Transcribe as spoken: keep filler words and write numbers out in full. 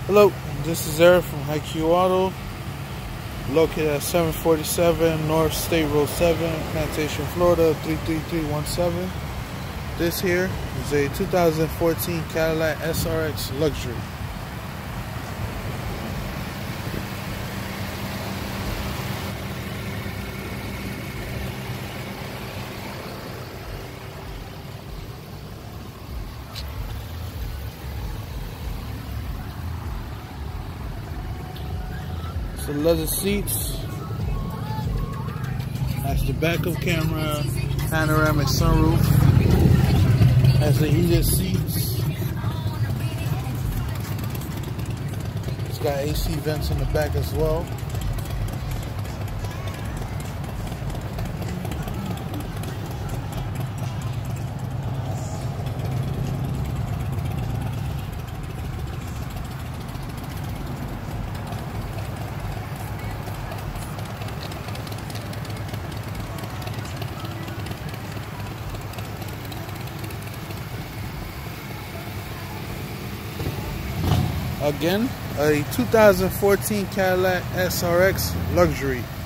Hello, this is Eric from I Q Auto, located at seven forty-seven North State Road seven, Plantation, Florida three three three one seven. This here is a two thousand fourteen Cadillac S R X Luxury. The leather seats, has the backup camera, panoramic sunroof, has the heated seats, it's got A C vents in the back as well. Again, a two thousand fourteen Cadillac S R X Luxury.